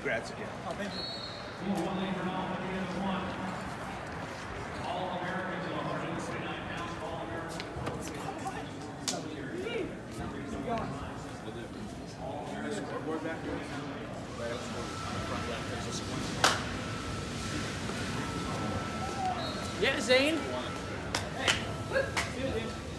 Congrats again. Oh, thank you. Scoreboard back there. Right on the front left, there's a sequence. Yeah, Zane. Hey.